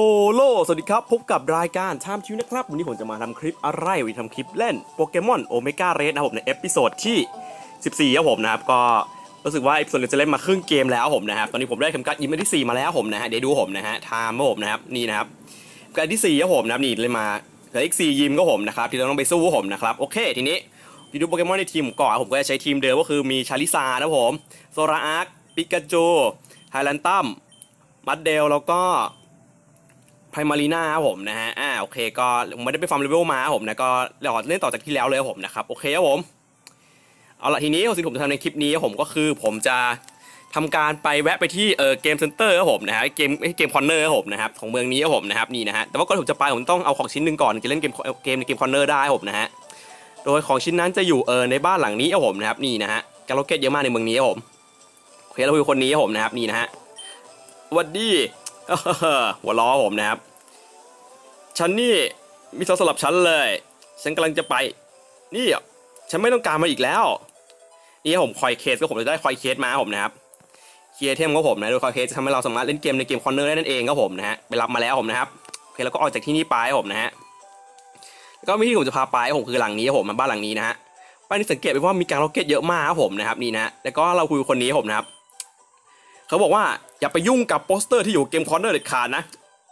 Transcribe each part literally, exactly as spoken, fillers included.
โลสวัสดีครับพบกับรายการไทม์ทิวนะครับวันนี้ผมจะมาทำคลิปอะไรวันนี้ทำคลิปเล่นโปเกมอนโอเมก้าเรดนะครับผมในเอพิโซดที่สิบสี่ครับผมนะครับก็รู้สึกว่าเอพิโซดจะเล่นมาครึ่งเกมแล้วผมนะครับตอนนี้ผมได้เข็มกัดยิมที่สี่มาแล้วผมนะฮะเดี๋ยวดูผมนะฮะไทม์ผมนะครับนี่นะครับการที่สี่ครับผมนะครับนี่เลยมาเหลืออีกสี่ยิมก็ผมนะครับที่เราต้องไปสู้ผมนะครับโอเคทีนี้ดูโปเกมอนในทีมก่อนผมก็จะใช้ทีมเดิมก็คือมีชาลิซานะผมโซราอาร์คปิกาจูไฮแลนตัมมัดเดลแล้วก็ไพรมารีนาครับผมนะฮะอ่าโอเคก็ไม่ได้ไปฟาร์มเลเวลมาผมนะก็เราเล่นต่อจากที่แล้วเลยผมนะครับโอเคครับผมเอาละทีนี้สิ่งที่ผมจะทำในคลิปนี้ผมก็คือผมจะทำการไปแวะไปที่เออเกมเซ็นเตอร์ครับผมนะฮะเกมเกมคอนเนอร์ครับผมนะครับของเมืองนี้ครับผมนะครับนี่นะฮะแต่ว่าก่อนผมจะไปผมต้องเอาของชิ้นหนึ่งก่อนจะเล่นเกมเกมในเกมคอนเนอร์ได้ครับผมนะฮะโดยของชิ้นนั้นจะอยู่เออในบ้านหลังนี้ครับผมนะครับนี่นะฮะแกลโลเกตเยอะมากในเมืองนี้ครับผมโอเคเราคือคนนี้ครับผมนะครับนี่นะฮะวัดดีหัวล้อผมนะครับฉันนี่มีโทรศัพท์สำหรับฉันเลยฉันกำลังจะไปนี่ฉันไม่ต้องการมาอีกแล้วนี่ผมคอยเคสก็ผมจะได้คอยเคสมาผมนะครับเคลียร์เทมก็ผมนะโดยคอยเคสจะทำให้เราสามารถเล่นเกมในเกมคอนเนอร์ได้นั่นเองก็ผมนะฮะไปรับมาแล้วผมนะครับโอเคแล้วก็ออกจากที่นี่ไปผมนะฮะแล้วก็วิธีผมจะพาไปผมคือหลังนี้ผมบ้านหลังนี้นะฮะบ้านนี้สังเกตไปว่ามีการล็อกเก็ตเยอะมากครับผมนะครับนี่นะแล้วก็เราคุยคนนี้ผมนะครับเขาบอกว่าอย่าไปยุ่งกับโปสเตอร์ที่อยู่เกมคอนเนอร์เด็ดขาดนะ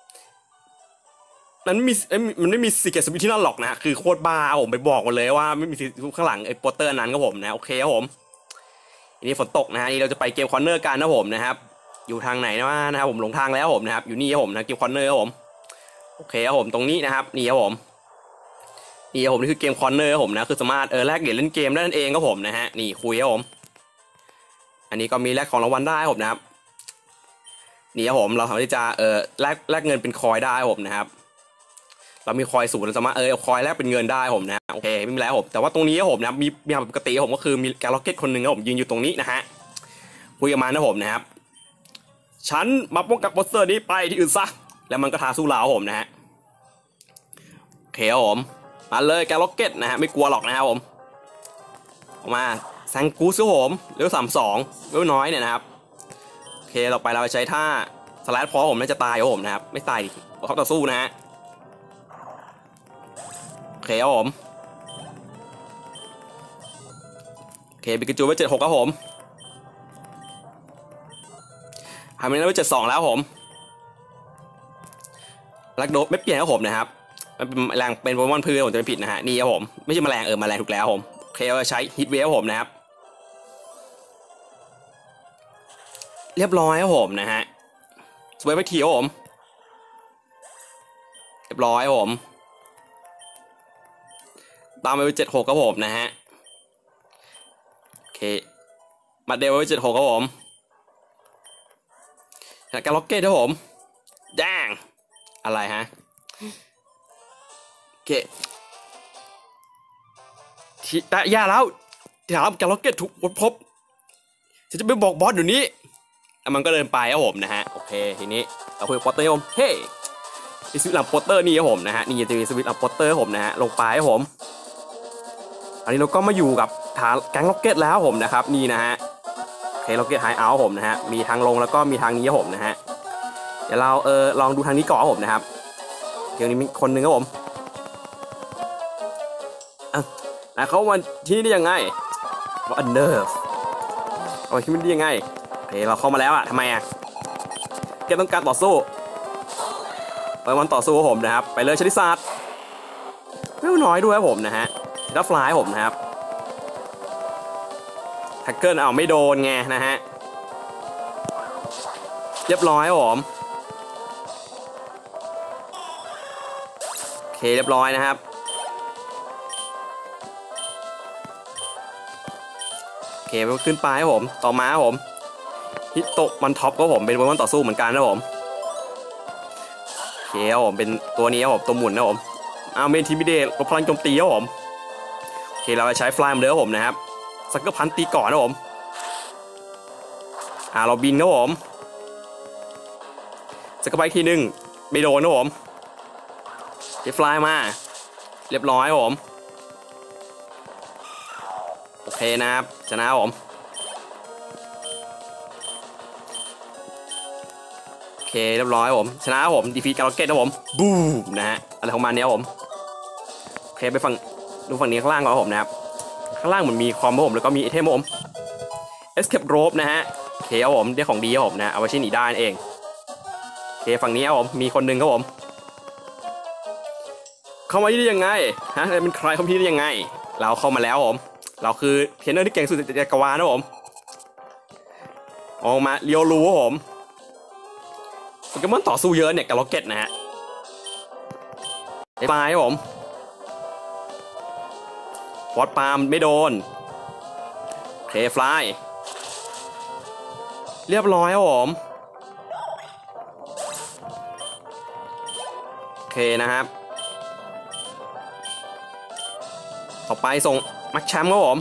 มันไม่มีมันไม่มีซีเกตสวิตที่นั่นหรอกนะคือโคตรบ้าผมไปบอกมาเลยว่าไม่มีข้างหลังไอ้โปสเตอร์นั้นก็ผมนะโอเคครับผมทีนี้ฝนตกนะฮะนี่เราจะไปเกมคอนเนอร์กันนะผมนะครับอยู่ทางไหนนะนะครับผมหลงทางแล้วผมนะครับอยู่นี่ครับผมนะเกมคอนเนอร์ครับผมโอเคครับผมตรงนี้นะครับนี่ครับผมนี่ครับผมนี่คือเกมคอนเนอร์ครับผมนะคือสามารถเออแลกเหรียญเล่นเกมได้นั่นเองครับผมนะฮะนี่คุยครับผมอันนี้ก็มีแลกของรางวัลได้ผมนะครับนี่ครับผมเราสามารถที่จะเออแลกแลกเงินเป็นคอยได้ผมนะครับเรามีคอยสูงเราสามารถเออเอาคอยแลกเป็นเงินได้ผมนะโอเคไม่มีแล้วผมแต่ว่าตรงนี้ผมนะมีมีปกติผมก็คือมีแกลล็อกเก็ตคนหนึ่งครับผมยืนอยู่ตรงนี้นะฮะคุยกับมันนะผมนะครับฉันมาป้องกันโปสเตอร์นี้ไปที่อื่นซะแล้วมันก็ท้าสู้เราผมนะฮะโอเคครับผมมาเลยแกลล็อกเก็ตนะฮะไม่กลัวหรอกนะครับผมออกมาแซงกูซครับผมเร็วสามสองเร็วน้อยเนี่ยนะครับโอเคต่อไปเราใช้ท่าสแลชพอผมน่าจะตายครับผมนะครับไม่ตายเขาต่อสู้นะฮะโอเคครับผมโอเคปิกาจูไว้เจ็ดหกครับผมทำไปแล้วไว้เจ็ดสองแล้วผมลักโดไม่เปลี่ยนครับผมนะครับมันเป็นแรงเป็นโปเกมอนพืชผมจะไม่ผิดนะฮะนี่ครับผมไม่ใช่แมลงเออแมลงถูกแล้วผมโอเคเราใช้ฮิตเวฟผมนะครับเรียบร้อยครับผมนะฮะสวยไปทีครับผมเรียบร้อยครับผมตามไปเจ็ดหกครับผมนะฮะโอเคมาเดลไว้เจ็ดหกครับผมแล้วก็ล็อกเก็ตครับผมแดงอะไรฮะโอเคที่แต่ยาแล้วถามกับล็อกเก็ตถูกพบฉันจะไปบอกบอสเดี๋ยวนี้แล้วมันก็เดินไปครับผมนะฮะโอเคทีนี้เราคุยกับปอเตอร์ผมเฮ้ยมีสวิตช์หลังปอเตอร์นี่ครับผมนะฮะนี่จะมีสวิตช์หลังปอเตอร์ผมนะฮะลงไปครับผมอันนี้เราก็มาอยู่กับฐานแก๊งล็อกเก็ตแล้วผมนะครับนี่นะฮะโอเคล็อกเก็ตไฮเอาท์ผมนะฮะมีทางลงแล้วก็มีทางนี้ผมนะฮะเดี๋ยวเราเออลองดูทางนี้ก่อนผมนะครับเดี๋ยวนี้มีคนหนึ่งครับผมอ่ะแล้วเขามาที่นี่ได้ยังไงว่าอันเดอร์เอาที่นี่ได้ยังไงโอเคเราเข้ามาแล้วอะทำไมอะแกต้องการต่อสู้ไปวันต่อสู้ผมนะครับไปเลยชลิซาร์ดไม่น้อยด้วยผมนะฮะแล้วฟลายผมนะครับแท็กเกิลเอาไม่โดนไงนะฮะเรียบร้อยผมโอเคเรียบร้อยนะครับโอเคไปขึ้นไปผมต่อมาผมฮิตโตมันท็อปก็ผมเป็นวันต่อสู้เหมือนกันนะผมโอเคครับผมเป็นตัวนี้ครับผมตัวหมุนนะผมเอาเมนทีมิเดตลดพลังโจมตีครับผมโอเคเราจะใช้ฟลายเหมือนเดิมผมนะครับสักเกอร์พันตีก่อนนะผมอ่าเราบินนะผมสักเกอร์ไปทีหนึ่งไม่โดนนะผมเดี๋ยวฟลายมาเรียบร้อยผมโอเคนะครับชนะผมโอเคเรียบร้อยผมชนะครับผมดีฟีการ์เก็ตนะผมบูมนะฮะอะไรของมันเนี้ยผมโอเคไปฝั่งดูฝั่งนี้ข้างล่างก่อนผมนะครับข้างล่างเหมือนมีคอมผมแล้วก็มีไอเทมผม Escape Rope นะฮะโอเคครับผมได้ของดีครับผมนะเอาไว้ชิ้นหนีได้เองโอเคฝั่งนี้ครับผมมีคนหนึ่งครับผมเข้ามาที่ได้ยังไงฮะเป็นใครเข้ามาที่ได้ยังไงเราเข้ามาแล้วผมเราคือเทรนเนอร์ที่เก่งสุดในจักรวาลนะผมออกมาเรียวรู้ครับผมโปเกมอนต่อสู้เยอะเนี่ยกับล็อกเก็ตนะฮะไอ้ปลายครับผมฟอสปาล์มไม่โดนเคฟลายเรียบร้อยครับผมโอเคนะครับต่อไปส่งมักแชมป์ครับผม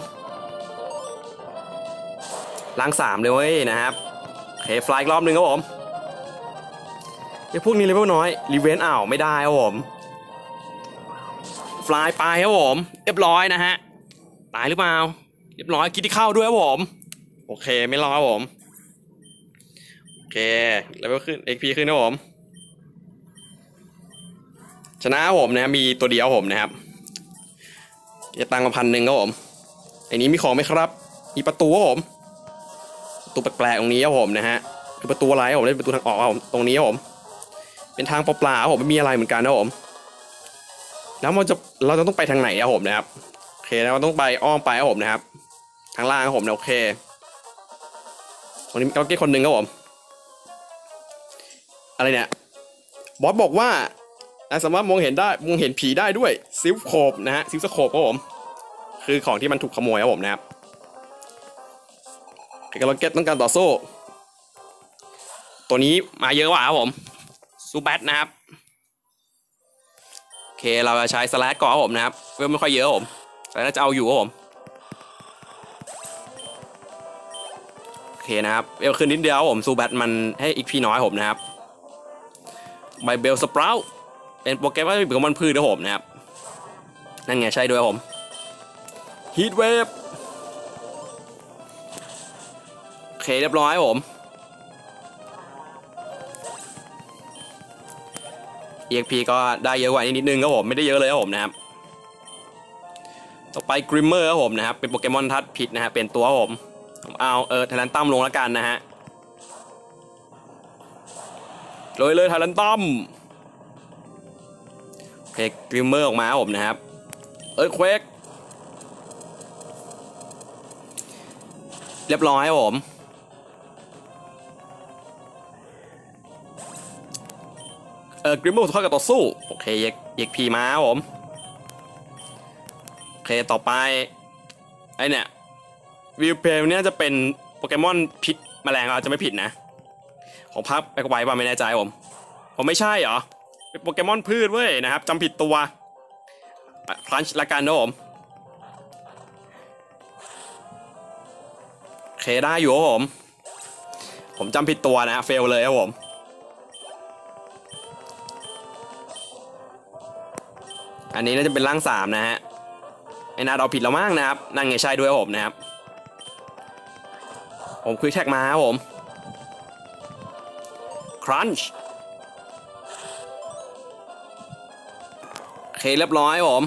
ล้างสามเลยเว้ยนะครับเคฟลายอีกรอบหนึ่งครับผมไอ้พวกนี้เลเวลน้อยรีเวนอ้าวไม่ได้ครับผมฟลายไปครับผมเรียบร้อยนะฮะตายหรือเปล่าเรียบร้อยคิดที่เข้าด้วยครับผมโอเคไม่รอครับผมโอเคเลเวลขึ้น เอ็ก พี ขึ้นครับผมชนะผมนะมีตัวเดียวผมนะครับจะตังค์มาพันหนึ่งครับผมไอ้นี้มีของไหมครับมีประตูครับผมประตูแปลกๆตรงนี้ครับผมนะฮะคือประตูอะไรครับผมเล่นประตูทางออกครับผมตรงนี้ครับผมเป็นทางเปล่าๆครับผมไม่มีอะไรเหมือนกันครับผมแล้วมันจะเราจะต้องไปทางไหนครับผมนะครับโอเคแล้วต้องไปอ้อมไปครับผมนะครับทางล่างครับผมนะโอเควันนี้เราเก็ตคนหนึ่งครับผมอะไรเนี่ยบอสบอกว่าสามารถมองเห็นได้มองเห็นผีได้ด้วยซิลโคบนะฮะซิลสโคบครับผมคือของที่มันถูกขโมยครับผมนะครับกับเราเก็ตต้องการต่อสู้ตัวนี้มาเยอะกว่าครับผมซูแบทนะครับโอเคเราจะใช้สแลชก่อนครับผมนะครับเวลไม่ค่อยเยอะผมแต่น่าจะเอาอยู่ครับผมโอเคนะครับเวลขึ้นนิดเดียวผมซูแบทมันให้อีกพีน้อยผมนะครับไบเบลสปราวเป็นโปรแกรมว่าเป็นของมันพืชนะผมนะครับนั่นไงใช่ด้วยผมฮีทเวฟโอเคเรียบร้อยผม อี เอ็กซ์ พี ก็ได้เยอะกว่านิดนึงครับผมไม่ได้เยอะเลยครับผมนะครับต่อไปกริมเมอร์ครับผมนะครับเป็นโปเกมอนทัดผิดนะฮะเป็นตัวผมผมเอาเออไทแลนตัมลงแล้วกันนะฮะเลยเลยไทแลนตัมโอเคกริมเมอร์ออกมาผมนะครับเอิร์ธเควกเรียบร้อยครับผมเออกริมเมอร์เข้ากับต่อสู้โอเคเอ็กเอ็กพีมาครับผมโอเคต่อไปไอเนี่ยวิวเพลเนี่ยจะเป็นโปเกมอนพิษแมลงอาจจะไม่ผิดนะของพับไปกไว้ป่ะไม่แน่ใจผมผมไม่ใช่เหรอเป็นโปเกมอนพืชเว้ยนะครับจำผิดตัวคลันช์ละกันนะผมโอเคได้อยู่ครับผมผมจำผิดตัวนะเฟลเลยครับผมอันนี้น่าจะเป็นร่างสามนะฮะไอ้นาเราผิดแล้วมั้งนะครับนั่งไงใช่ด้วยผมนะครับผมคุยแท็กมาครับผมครันช์โอเคเรียบร้อยผม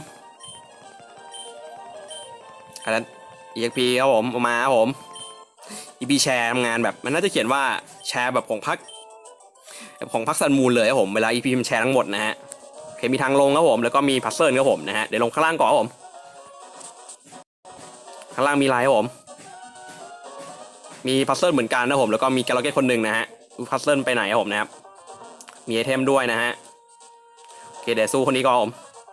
อันนั้น อี เอ็กซ์ พี ครับผมมาครับผม อี พี แชร์ทำงานแบบมันน่าจะเขียนว่าแชร์แบบของพักแบบของพักซันมูลเลยครับผมเวลา อี พี มันแชร์ทั้งหมดนะฮะโอเคมีทางลงครับผมแล้วก็มีพัซเซิลครับผมนะฮะเดี๋ยวลงข้างล่างก่อนครับผมข้างล่างมีไลน์ครับผมมีพัซเซิลเหมือนกันนะผมแล้วก็มีแกลเลอร์เกตคนหนึ่งนะฮะพัซเซิลไปไหนครับผมนะครับมีไอเทมด้วยนะฮะโอเคเดี๋ยวสู้คนนี้ก่อนผม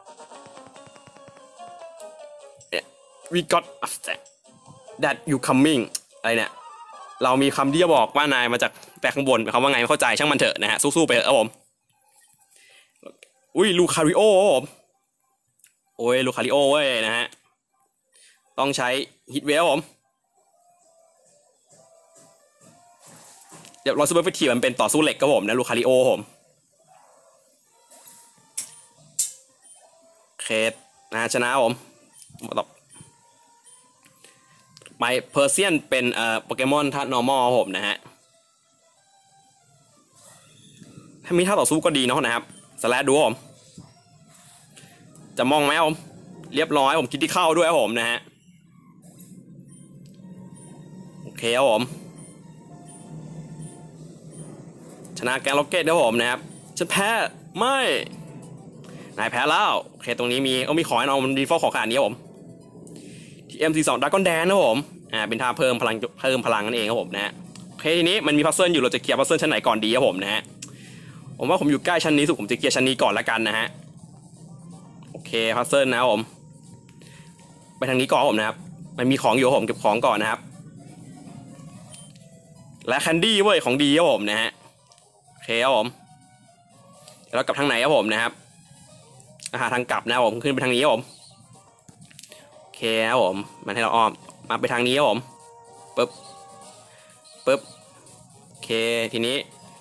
we got upset that you coming อะไรเนี่ยเรามีคำที่จะบอกว่านายมาจากแต่ข้างบนเขาว่าไงไม่เข้าใจช่างมันเถอะนะฮะสู้ๆไปเถอะครับผมอุ้ยลูคาริโอผมโอ้ยลูคาริโอเว้ยนะฮะต้องใช้ฮิตเวลผมเดี๋ยวเราซูเปอร์ฟิทีมันเป็นต่อสู้เหล็กครับผมนะลูคาริโอผมเคสนะชนะผมต่อไปเพอร์เซียนเป็นเอ่อโปเกมอนท่านอร์มอลผมนะฮะถ้ามีท่าต่อสู้ก็ดีเนาะนะครับสแลดดูผมจะมองไหมผมเรียบร้อยผมคิดที่เข้าด้วยผมนะฮะโอเคครับผมชนะแกนล็อกเก็ตนะผมนะครับฉันแพ้ไม่นายแพ้แล้วโอเคตรงนี้มีเอามีขอให้น้องมันดีฟอลของขนาดนี้ผมที่ เอ็ม สี่สิบสอง Dragon Dance นะผมอ่าเป็นท่าเพิ่มพลังเพิ่มพลังนั่นเองครับผมนะฮะโอเคทีนี้มันมีพัซเซิลอยู่เราจะเคลียร์พัซเซิลชั้นไหนก่อนดีครับผมนะฮะผมว่าผมอยู่ใกล้ชั้นนี้สุดผมจะเคลียร์ชั้นนี้ก่อนละกันนะฮะโอเคพัซเซิลนะครับผมไปทางนี้ก่อนผมนะครับมันมีของอยู่ผมเก็บของก่อนนะครับและแคนดี้เว้ยของดีครับผมนะฮะโอเคครับผมแล้วกลับทางไหนครับผมนะครับหาทางกลับนะผมขึ้นไปทางนี้ครับผมโอเคครับผมมันให้เราอ้อมมาไปทางนี้ครับผมปึ๊บปึ๊บโอเคทีนี้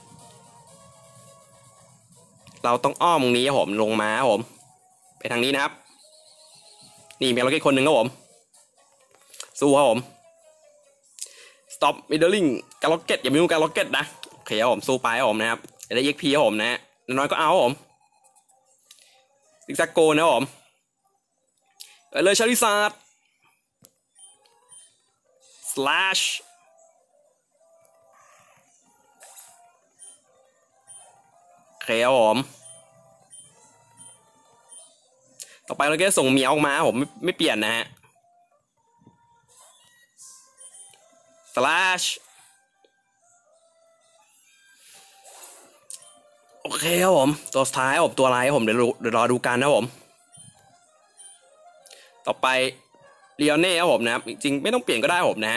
เราต้องอ้อมตรงนี้ครับผมลงมาครับผมไปทางนี้นะครับนี่มีล็อกเก็ตคนหนึ่งครับผมสู้ครับผม stop middling การล็อกเก็ตอย่ามีการล็อกเก็ตนะโอเคครับผมสู้ไปครับผมนะครับได้ เอ็ก พี ครับผมนะน้อยก็เอาครับผมซิกแซกโกนะครับผมไปเลยชาริซาร์ด slash โอเคครับผมต่อไปเราก็ส่งเมียวออกมาผมไม่ไม่เปลี่ยนนะฮะ slash โอเคครับผมตัวสุดท้ายผมตัวอะไรผมเดี๋ยวเดี๋ยวรอดูกันนะผมต่อไปเลียเน่ครับผมนะครับจริงๆไม่ต้องเปลี่ยนก็ได้ผมนะฮะ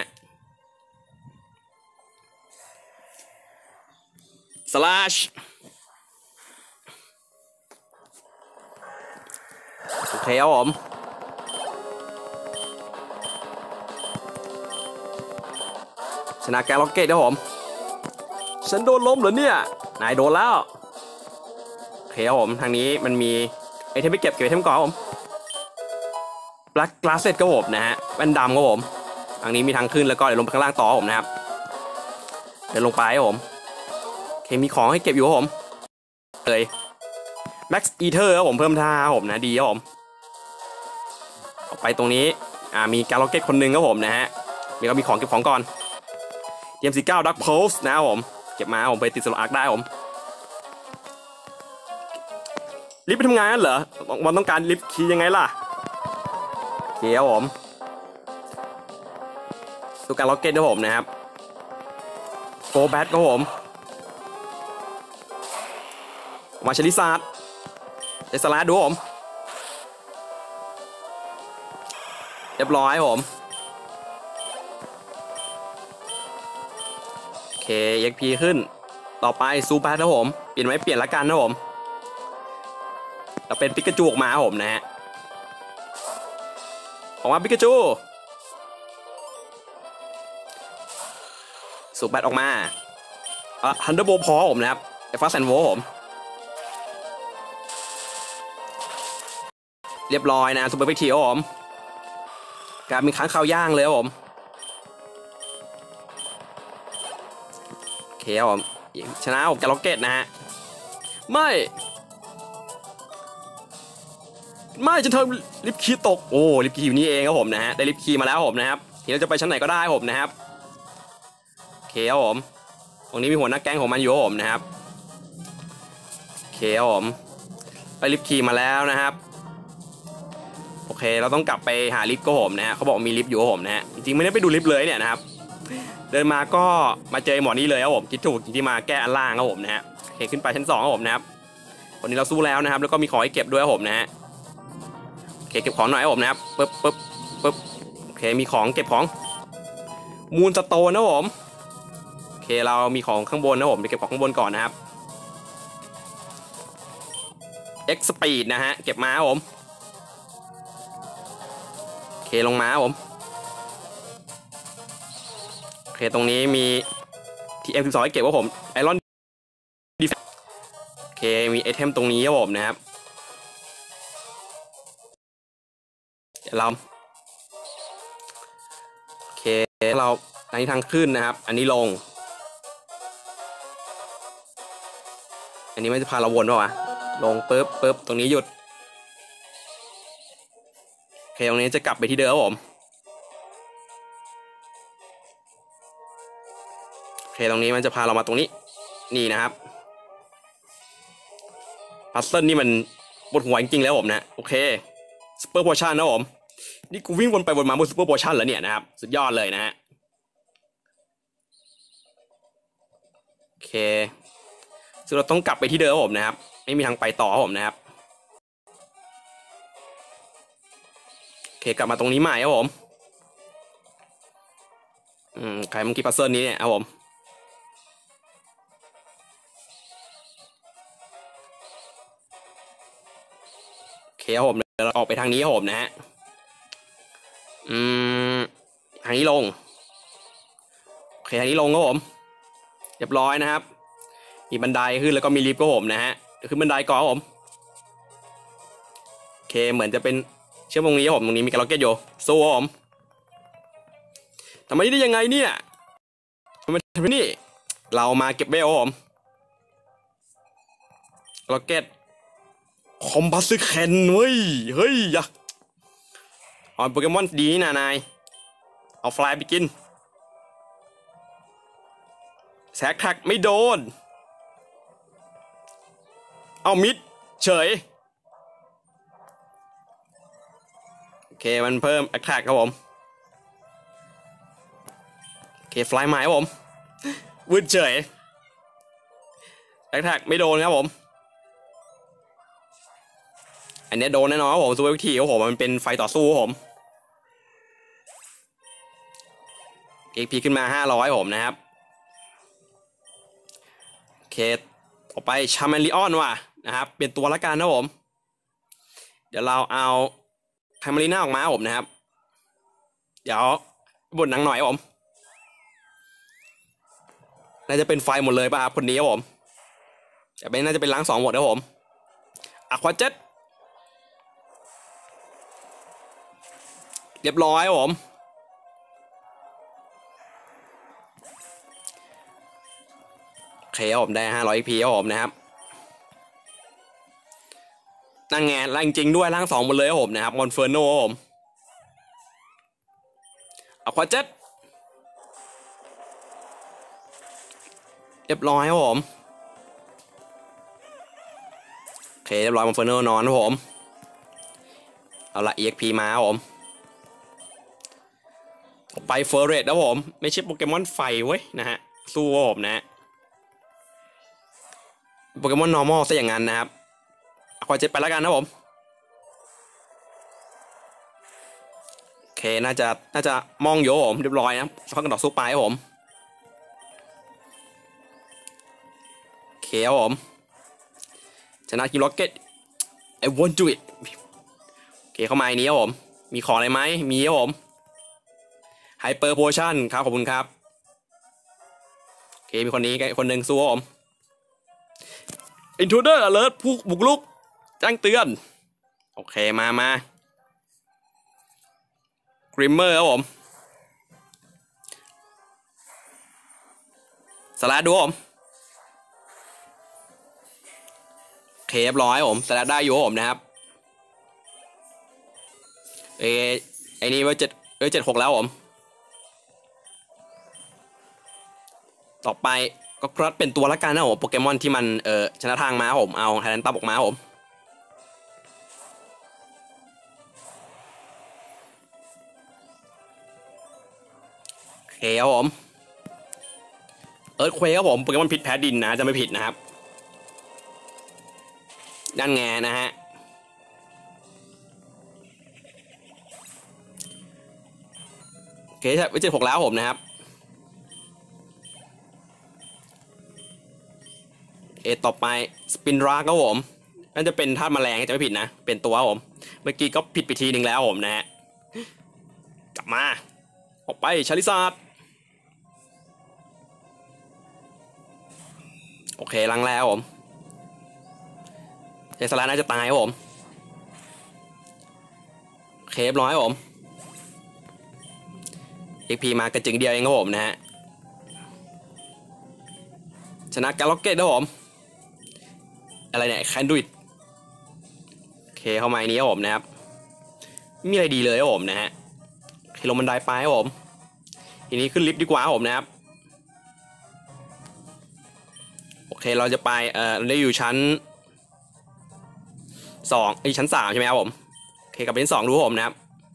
slash โอเคครับผมชนะแกล็อกเก็ตครับผมฉันโดนล้มเหรอเนี่ยนายโดนแล้วโอเคครับผมทางนี้มันมีไอเทมไปเก็บเก็บไอเทมก่อนครับผมแบล็กกลาสเซ็ตครับผมนะฮะแว่นดำครับผมทางนี้มีทางขึ้นแล้วก็เดี๋ยวลงไปข้างล่างต่อผมนะครับเดี๋ยวลงไปครับผมโอเคมีของให้เก็บอยู่ครับผมเลยแม็กซ์อีเทอร์ครับผมเพิ่มท่าครับผมนะดีครับผมออกไปตรงนี้อ่ามีการล็อกเก็ตคนหนึ่งครับผมนะฮะมีก็มีของเก็บของก่อนเอ็ม สี่สิบเก้า Dark Pulse นะครับผมเก็บมาผมไปติดสโลอาร์คได้ผมลิฟต์ไปทำงานเหรอวันต้องการลิฟต์คีย์ยังไงล่ะเดี๋ยวผมดูการล็อกเก็ตด้วยผมนะครับโกแบทครับผมมาชลิซาร์ดเดสลาดูผมเรียบร้อยผมโอเค เอ็ก พี ขึ้นต่อไปซูแบทนะผมเปลี่ยนไหมเปลี่ยนละกันนะผมเราเป็นปิกาจูออกมาผมนะฮะออกมาปิกาจูสูบแบตออกมาอ่ะฮันเดอร์โบพอผมนะครับไอฟ้าแซนโวผมเรียบร้อยนะซูเปอร์เฟกทีผมการมีค้างคาวย่างเลยครับผมโอเคครับผมชนะผมกับล็อกเก็ตนะฮะไม่ไม่จะทำลิฟต์คีย์ตกโอ้ลิฟต์คีย์อยู่นี่เองครับผมนะฮะได้ลิฟต์คีย์มาแล้วผมนะครับทีนี้จะไปชั้นไหนก็ได้ผมนะครับโอเคครับผมตรงนี้มีหัวหน้าแก๊งของมันอยู่ผมนะครับโอเคครับผมไปลิฟต์คีย์มาแล้วนะครับโอเคเราต้องกลับไปหาลิฟต์ก็ผมนะฮะเขาบอกมีลิฟต์อยู่ผมนะฮะจริงๆไม่ได้ไปดูลิฟต์เลยเนี่ยนะครับเดินมาก็มาเจอหมอนี่เลยครับผมคิดถูกจริงๆมาแก้อันล่างครับผมนะฮะโอเคขึ้นไปชั้นสองครับผมนะครับวันนี้เราสู้แล้วนะครับแล้วก็มีของให้เก็บด้วยครับผมนะฮะโอเคเก็บของหน่อยครับผมนะครับปึ๊บปึ๊บปึ๊บโอเคมีของเก็บของมูนสโตนนะผมโอเคเรามีของข้างบนนะผมไปเก็บของข้างบนก่อนนะครับเอ็กซ์สปีดนะฮะเก็บมาครับผมโอเคลงมาครับผมโอเคตรงนี้มีที่ เอ็ม สิบสอง ให้เก็บว่าผมไอรอนดีโอเคมีไอเทมตรงนี้ครับผมนะครับเดี๋ยวเราโอเคเราอันนี้ทางขึ้นนะครับอันนี้ลงอันนี้มันจะพาเราวนป่าวะลงปึ๊บปึ๊บตรงนี้หยุดโอเคตรงนี้จะกลับไปที่เดิมครับผมโอเคตรงนี้มันจะพาเรามาตรงนี้นี่นะครับพัซเซิลนี่มันปวดหัวจริงๆแล้วผมนะโอเคซูเปอร์โพชั่นนะผมนี่กูวิ่งวนไปวนมาบนซูเปอร์โพชั่นแล้วเนี่ยนะครับสุดยอดเลยนะฮะโอเคซึ่งเราต้องกลับไปที่เดิมผมนะครับไม่มีทางไปต่อผมนะครับโอเคกลับมาตรงนี้ใหม่ครับผมอืมใครเมื่อกี้พัซเซิลนี้เนี่ยครับผมโอเคครับผมเราออกไปทางนี้ครับผมนะฮะอืมทางนี้ลงโอเคทางนี้ลงครับผมเรียบร้อยนะครับมีบันไดขึ้นแล้วก็มีลิฟต์ครับผมนะฮะขึ้นบันไดก่อนครับผมโอเคเหมือนจะเป็นเชื่อมตรงนี้ครับผมตรงนี้มีกระล็อกเก็ตอยู่สู้ครับผมทำไมได้ยังไงเนี่ยทำไมทำไมนี่เรามาเก็บเวลครับผมกระล็อกเก็ตคอมบัสซึเคนเฮ้ยเฮ้ยอย่าอ๋อโปเกมอนดีนะนายเอาฟลายไปกินแซกแท็กไม่โดนเอามิดเฉยโอเคมันเพิ่มแอคแท็กครับผมโอเคฟลายไม้ครับผมวืดเฉยแอคแท็กไม่โดนครับผมอันนี้โดนแน่นอนครับผมซูเปอร์วิกทีครับผมมันเป็นไฟต่อสู้ครับผมเอ็กพีขึ้นมาห้าร้อยผมนะครับโอเคต่อไปชาแมนลิออนว่ะนะครับเป็นตัวละกันนะผมเดี๋ยวเราเอาไคมารีน่าออกมาผมนะครับเดี๋ยวบนหนังหน่อยผมน่าจะเป็นไฟหมดเลยป่ะครับคนนี้ครับผมแต่เป็นน่าจะเป็นล้างสองหมดนะผมอะควาเจ็ตเรียบร้อยครับผมโอเคครับผมได้ห้าร้อย อี พี ครับผมนะครับนั่งแงล่างจริงด้วยล่างสองหมดเลยครับผมนะครับมอนเฟอร์โน่ครับผมอะควาเจ็ตเรียบร้อยครับผมโอเคเรียบร้อยมอนเฟอร์โน่นอนครับผมเอาละ อี เอ็กซ์ พี มาครับผมไปเฟอร์เรตนะผมไม่ใช่โปเกมอนไฟเว้ยนะฮะสู้ผมนะโปเกมอนนอร์มอลซะอย่างนั้นนะครับขอเจ็ดไปแล้วกันนะผมโอเคน่าจะน่าจะมองโยผมเรียบร้อยนะพักกันดอกสู้ปลายครับผมโอเคครับผมชนะคิมล็อกเก็ต I want to it โอเคเข้ามาอันนี้ครับผมมีของอะไรไหมมีครับผมไฮเปอร์โพชั่นครับขอบคุณครับโอเคมีคนนี้คนหนึ่งสู้ครับผมอินทรูเดอร์อเลิร์ตผู้บุกลุกแจ้งเตือนโอเคมามากริมเมอร์ครับผมสลัดดูผมโอเคเรียบร้อยผมสลัดได้อยู่ผมนะครับเอไอ้นี่ว่าเจ็ดเออเจ็ดหกแล้วผมต่อไปก็ครัดเป็นตัวละกันนะผมโปเกมอนที่มันเออชนะทางมาผมเอาไทแลนตับออกมาผมโอเคครับผมเอิร์ธเควครับผมโปเกมอนพิษแพ้ดินนะจะไม่ผิดนะครับด้านแงนะฮะโอเคใช่วิจิตรหกแล้วผมนะครับเอต่อไปสปินราครับผมน่าจะเป็นธาตุแมลงจะไม่ผิดนะเป็นตัวผมเมื่อกี้ก็ผิดไปทีหนึ่งแล้วผมนะฮะกลับมาออกไปชาลิซาร์ดโอเคลังแล้วผมเจสลาน่าจะตายครับผมเคฟร้อยผมเอ็กพีมากระจึงเดียวเองครับผมนะฮะชนะกาล็อกเก็ตครับผมอะไรเนี่ยแคนดูดโอเคเข้ามาอันนี้ครับผมนะครับไม่มีอะไรดีเลยครับผมนะฮะโอเคลงบันไดไปครับผมทีนี้ขึ้นลิฟต์ดีกว่าครับผมนะครับโอเคเราจะไปเอ่อเราได้อยู่ชั้นสองไอชั้นสามใช่ไหมครับผมโอเคกลับไปชั้นสองดูครับผมนะครับ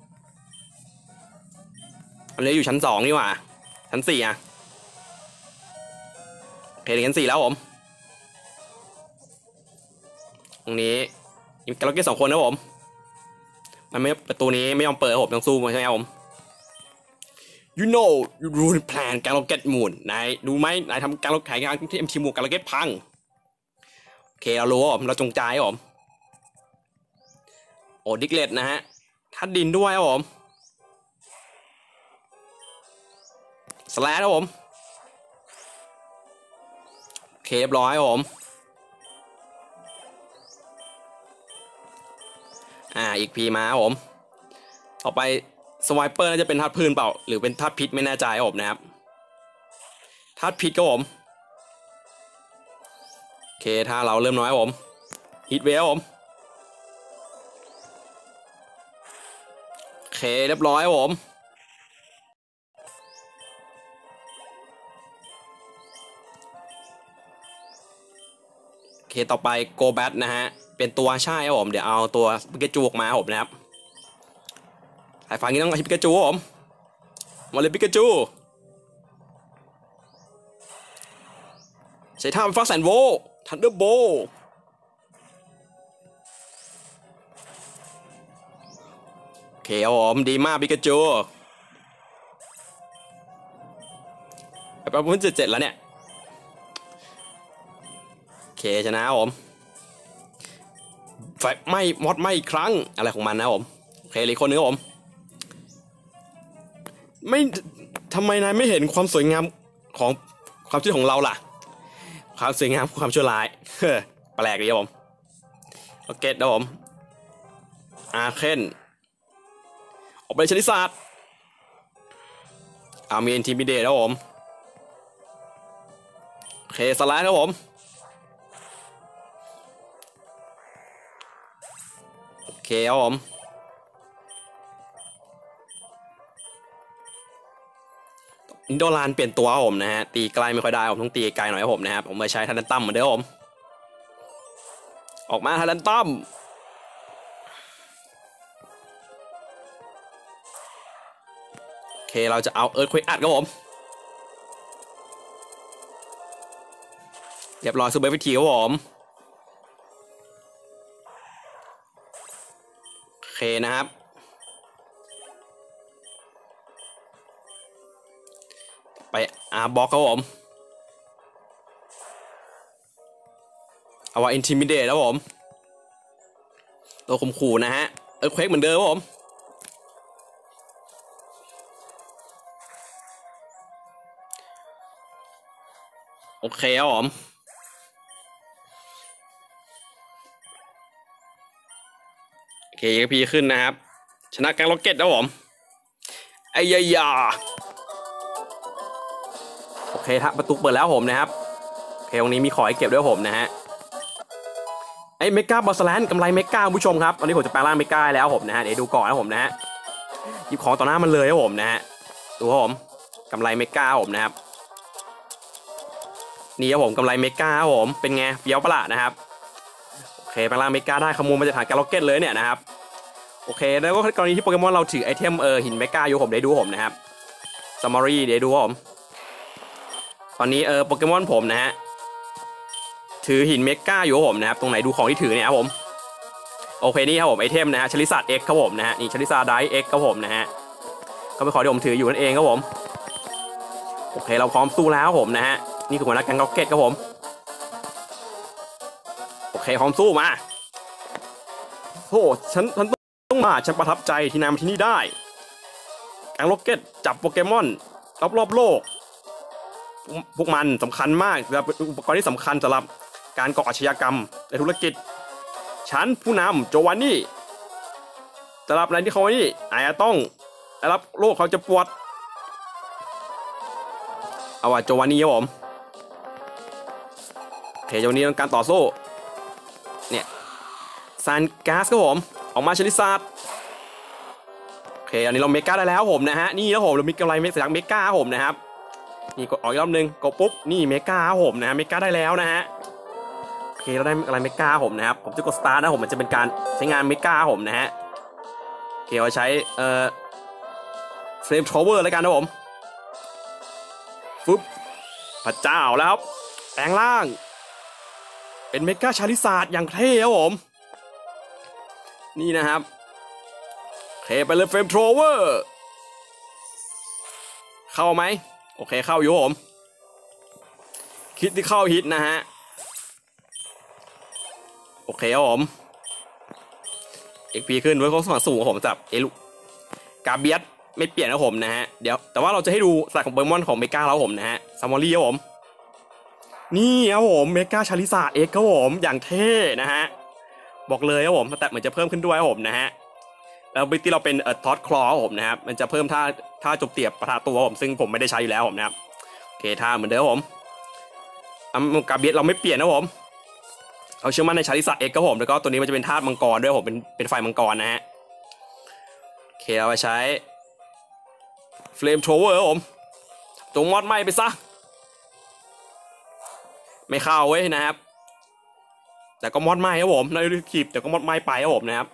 เราได้อยู่ชั้นสองนี่หว่าชั้นสี่อ่ะโอเคถึงชั้นสี่แล้วผมตรงนี้มีกระโดดสองคนนะผมมันไม่ประตูนี้ไม่ยอมเปิดผมต้องสู้ใช่ไหมครับผม you know you ruin plan การล็อกเก็ตมูนนายดูไหมนายทำการล็อกแข่งการที่เอ็มทีมูการล็อกเก็ตพังโอเคเรารู้ว่าผมเราจงใจครับผมโอ้ดิกเลตนะฮะทัดดินด้วยครับผมสแลชครับผมโอเคเรียบร้อยครับผมอ่าอีกพีมาครับผมต่อไปสไวเปอร์น่าจะเป็นธาตุพื้นเปล่าหรือเป็นธาตุพิษไม่แน่ใจครับผมนะครับธาตุพิษครับผมโอเคถ้าเราเริ่มน้อยครับผมฮิตเวลผมโอเคเรียบร้อยครับผมโอเคต่อไปโกแบทนะฮะเป็นตัวใช่ครับผมเดี๋ยวเอาตัวปิกาจูออกมาผมนะครับสายฟ้านี้ต้องใช้ปิกาจูผมมาเลยปิกาจูใช้ท่าฟ้าแสนโวทันเดอร์โบโอเคครับผมดีมากปิกาจูแบบเพิ่งเจ็ดเจ็ดแล้วเนี่ยโอเคชนะครับผมไฟไม่มอดไม่อีกครั้งอะไรของมันนะผมโอเคอีกคนนึงครับผมไม่ทำไมนายไม่เห็นความสวยงามของความชื่อของเราล่ะความสวยงามความชั่วร้ายแปลกดีครับผมโอเคนะผมอาเคนออกไปชนิดศาสตร์อามีอินทิมิเดตครับผมโอเคสไลด์ครับผมโอเคครับผมอินโดลานเปลี่ยนตัวครับผมนะฮะตีไกลไม่ค่อยได้ผมต้องตีไกลหน่อยครับผมนะครับผมมาใช้ทันตัมเหมือนเดิมผมออกมาทันตัมโอเคเราจะเอาเอิร์ธเควกอัดครับผมเรียบร้อยซูเปอร์ฟิทีครับผมโอเคนะครับไปอาร์บ็อกครับผมเอาว่าอินทิมิเดตแล้วผมตัวข่มขู่นะฮะเอิร์ธเควกเหมือนเดิมครับผมโอเคครับผมโอเคพีขึ้นนะครับชนะการล็อกเก็ตแล้วผมไอ้ยายาโอเคทักประตูเปิดแล้วผมนะครับโอเคตรงนี้มีขอให้เก็บด้วยผมนะฮะไอ้เมกาบอสแลนด์กำไรเมกาผู้ชมครับวันนี้ผมจะแปลงร่างเมกาแล้วผมนะฮะเดี๋ยวดูก่อนนะผมนะฮะหยิบของต่อหน้ามันเลยครับผมนะฮะดูครับผมกำไรเมกาผมนะครับนี่ครับผมกำไรเมกาครับผมเป็นไงเฟี้ยวประหลาดนะครับโอเคแปลงร่างเมกาได้ขโมยมาจากฐานการล็อกเก็ตเลยเนี่ยนะครับโอเคแล้วก็กรณีที่โปเกมอนเราถือไอเทมเออหินเมกาอยู่ผมได้ดูผมนะครับซัมมารีเดี๋ยวดูผมตอนนี้เออโปเกมอนผมนะฮะถือหินเมกาอยู่ผมนะครับตรงไหนดูของที่ถือเนี่ยครับผมโอเคนี่ครับผมไอเทมนะฮะชลิซาร์ดเอ็กครับผมนะฮะนี่ชลิซาร์ดไดเอ็กครับผมนะฮะก็เป็นของที่ผมถืออยู่นั่นเองครับผมโอเคเราพร้อมสู้แล้วผมนะฮะนี่คือหัวหน้าแก๊งล็อกเก็ตครับผมโอเคพร้อมสู้มาโอ้ฉันฉันต้องมาฉันประทับใจที่นายมาที่นี่ได้แก๊งล็อกเก็ตจับโปเกมอนรอบรอบโลกพวกมันสำคัญมากและเป็นอุปกรณ์ที่สำคัญสำหรับการก่ออาชญากรรมในธุรกิจฉันผู้นำโจวานนี่สำหรับอะไรที่เขานี่อาจจะต้องได้รับโรคเขาจะปวดเอาว่าโจวานนี่ครับผมโอเคโจวานนี่ต้องการต่อสู้เนี่ยซานก๊าซครับผมออกมาชลิซาร์ดโอเคอันนี้เราเมกาได้แล้วผมนะฮะนี่แล้วผมเรามีกำไรเมกจากเมกาผมนะครับนี่กดออกอีกรอบนึงกดปุ๊บนี่เมกาผมนะเมกาได้แล้วนะฮะโอเคเราได้อะไรเมกาผมนะครับผมจะกดสตาร์ทนะผมมันจะเป็นการใช้งานเมกาผมนะฮะโอเคเราใช้เอ่อเฟรมทราวเวอร์แล้วกันนะผมฟึบพระเจ้าแล้วครับแปลงร่างเป็นเมกาชาริซาร์ดอย่างเท่ครับผมนี่นะครับโอเคไปเลยเฟรมทราวเวอร์เข้าไหมโอเคเข้าอยู่ผมคิดที่เข้าฮิตนะฮะโอเคครับผม เอ็ก พี ขึ้นด้วยเขาสมัครสูงของผมจับเอลุกาเบียสไม่เปลี่ยนนะผมนะฮะเดี๋ยวแต่ว่าเราจะให้ดูสายของเบอร์มอนของเมกาแล้วผมนะฮะซามอรี่ครับผมนี่ครับผมเมกาชาริซาร์ดเอ็กครับผมอย่างเท่นะฮะบอกเลยครับผมแต่เหมือนจะเพิ่มขึ้นด้วยครับผมนะฮะแล้วบิตที่เราเป็นเอ่อทอสคลอครับผมนะครับมันจะเพิ่มท่าท่าจบเตียบประทาตัวผมซึ่งผมไม่ได้ใช้อยู่แล้วผมนะครับโอเคท่าเหมือนเดิมผมกาเบียสเราไม่เปลี่ยนนะผมเขาเชื่อมั่นในชาริซาร์ดเอ็กครับผมแล้วก็ตัวนี้มันจะเป็นธาตุมังกรด้วยผมเป็นเป็นไฟมังกรนะฮะโอเคเราไปใช้เฟลมโทรเวอร์ครับผมจงมอดไหม้ไปซะไม่เข้าเว้ยนะครับแต่ก็มอดไหม้ครับผมในคลิปแต่ก็มอดไหม้ไปครับผมนะครับ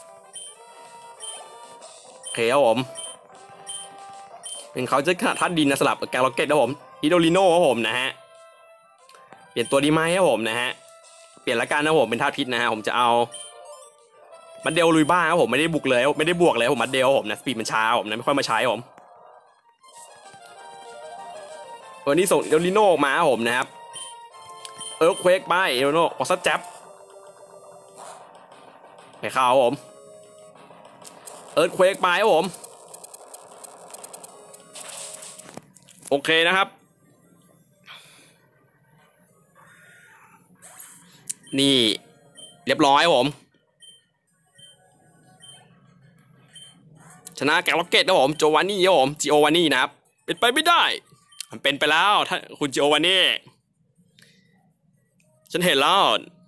โอเคครับผมเป็นเขาจะขนาดธาตุดินนะสลับกับแกลล็อกเก็ตครับผมฮิโดริโน่ครับผมนะฮะเปลี่ยนตัวดีไหมครับผมนะฮะเปลี่ยนละกันนะผมเป็นธาตุพิษนะฮะผมจะเอามัดเดลลุยบ้าครับผมไม่ได้บุกเลยไม่ได้บวกเลยผมมัดเดลผมนะสปีดมันช้าผมนะไม่ค่อยมาใช้ผมวันนี้ส่งฮิโดริโน่มาครับผมนะครับเอิร์ธเควกไปฮิโดริโน่ออกซัดแจ๊บให้เข้าครับผมเอิร์ธเควกไปครับผมโอเคนะครับนี่เรียบร้อยผมชนะแกลล็อกเก็ตนะผมโจวานนี่ครับผมจิโอวานนี่นะครับเป็นไปไม่ได้มันเป็นไปแล้วท่านคุณจิโอวานนี่ฉันเห็นแล้ว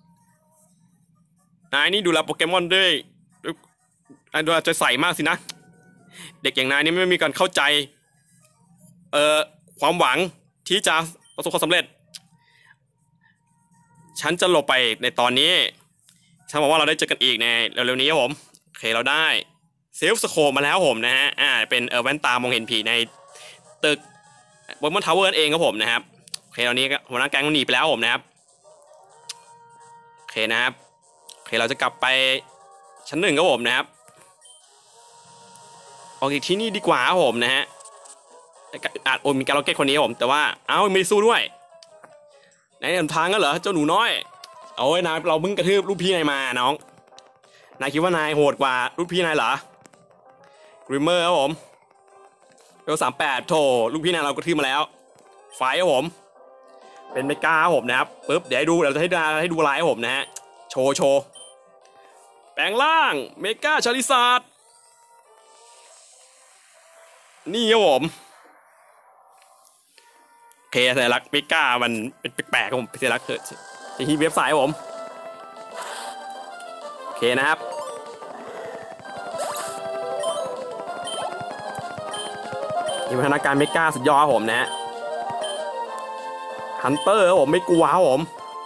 นายนี่ดูแลโปเกมอนด้วยดูแลใจใส่มากสินะเด็กอย่างนายนี่ไม่มีการเข้าใจเอ่อความหวังที่จะประสบความสำเร็จฉันจะหลบไปในตอนนี้ฉันบอกว่าเราได้เจอกันอีกในเร็วๆนี้ครับผมโอเคเราได้เซลฟ์สโคปมาแล้วผมนะฮะอ่าเป็นเออแว่นตามองเห็นผีในตึกบนมอนทาวเวอร์นั่นเองครับผมนะครับโอเคตอนนี้หัวหน้าแก๊งหนีไปแล้วผมนะครับโอเคนะครับโอเคเราจะกลับไปชั้นหนึ่งครับผมนะครับออกจากที่นี่ดีกว่าครับผมนะฮะอาจโอมีการล็อกเก็ตคนนี้ผมแต่ว่าเอ้าไม่ได้สู้ด้วยไหนทางก็เหรอเจ้าหนูน้อยเอาไว้นายเราเพิ่งกระทืบลูกพี่นายมาน้องนายคิดว่านายโหดกว่าลูกพี่นายเหรอกริมเมอร์ครับผมเบลสามแปดโถลูกพี่นายเรากระทืบมาแล้วไฟครับผมเป็นเมกาครับผมนะครับปึ๊บเดี๋ยวให้ดูเดี๋ยวจะให้ดูให้ดูไลฟ์ผมนะฮะโชว์โชว์แปลงร่างเมกาชาริซาร์ดนี่ครับผมโอเคสัญลักษณ์เมกามันเป็นแปลกๆครับผมสัญลักษณ์เกิดที่เว็บไซต์ผมโอเคนะครับนี่พัฒนาการเมกาสุดยอดผมนะฮันเตอร์ผมไม่กลัวผม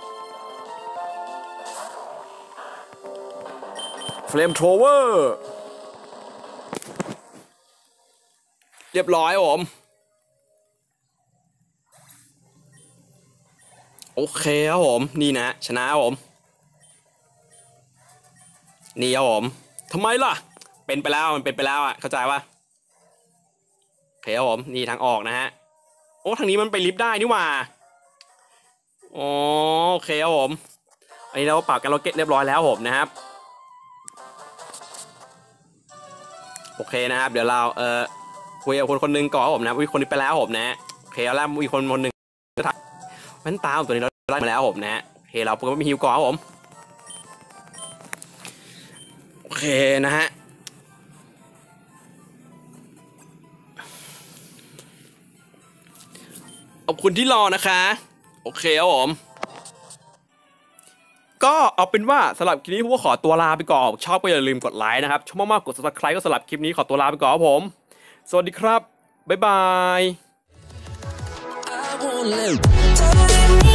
เฟลมโทรเวอร์เรียบร้อยผมโอเคครับผมนี่นะชนะครับผมนี่ครับผมทำไมล่ะเป็นไปแล้วมันเป็นไปแล้วอ่ะเข้าใจว่าโอเคครับผมนี่ทางออกนะฮะโอ้ทางนี้มันไปลิฟต์ได้นี่หว่าอ๋อโอเคครับผมอันนี้เราปรับการล็อกเก็ตเรียบร้อยแล้วผมนะครับโอเคนะครับเดี๋ยวเราเอ่อคุยกับคนคนหนึ่งก่อนผมนะวิคนนี้ไปแล้วผมนะโอเคแล้วมีคนคนหนึ่งแว่นตาตัวนี้เราได้มาแล้วผมนะโอเคเราก็มีฮิวก่อนผมโอเคนะฮะขอบคุณที่รอนะคะโอเคครับผมก็เอาเป็นว่าสำหรับคลิปนี้ผมก็ขอตัวลาไปก่อนชอบก็อย่าลืมกดไลค์นะครับชอบมากๆกด ซับสไครบ์ ก็สำหรับคลิปนี้ขอตัวลาไปก่อนครับผมสวัสดีครับบ๊ายบาย